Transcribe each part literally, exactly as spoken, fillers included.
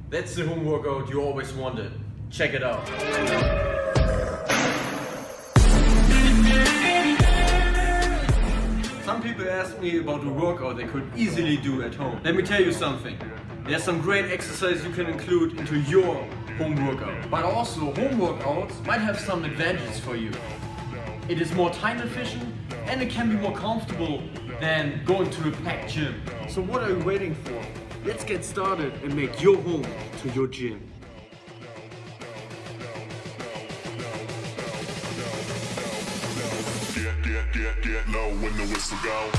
That's the home workout you always wanted. Check it out. Some people ask me about the workout they could easily do at home. Let me tell you something. There's some great exercise you can include into your home workout. But also, home workouts might have some advantages for you. It is more time efficient and it can be more comfortable than going to a packed gym. So what are you waiting for? Let's get started and make your home to your gym. Get, get, get, get low when the whistle go.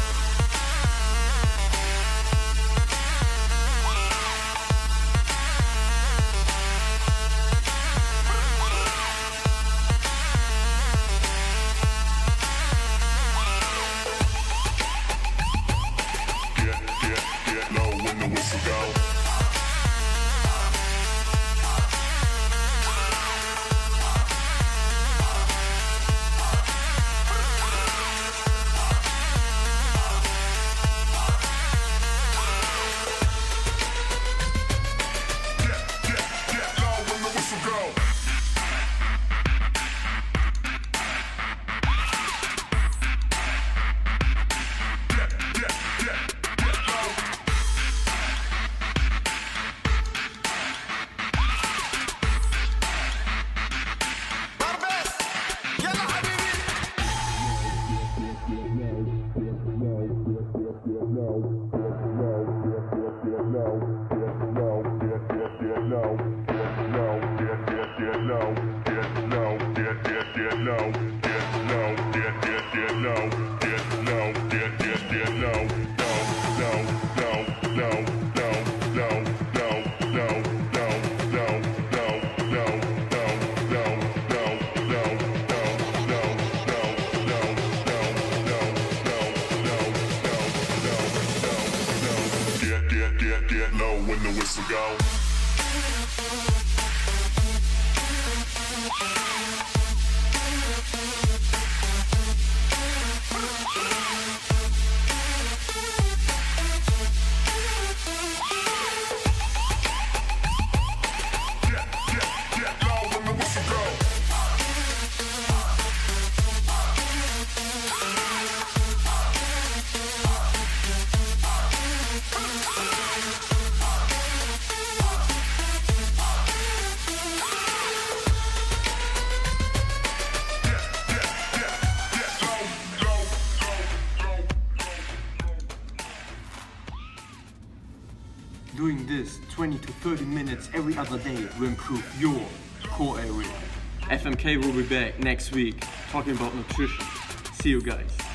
Get low when the whistle go. Doing this twenty to thirty minutes every other day will improve your core area. F M K will be back next week talking about nutrition. See you guys.